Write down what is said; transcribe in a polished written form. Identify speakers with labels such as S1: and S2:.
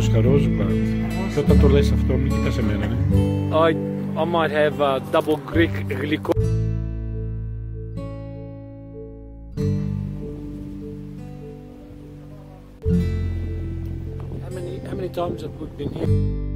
S1: μοσχαρόζουπα. Και όταν το λες αυτό, μην κοιτάς εμένα, ναι.
S2: I might have double Greek γλυκό. How many times have we been here?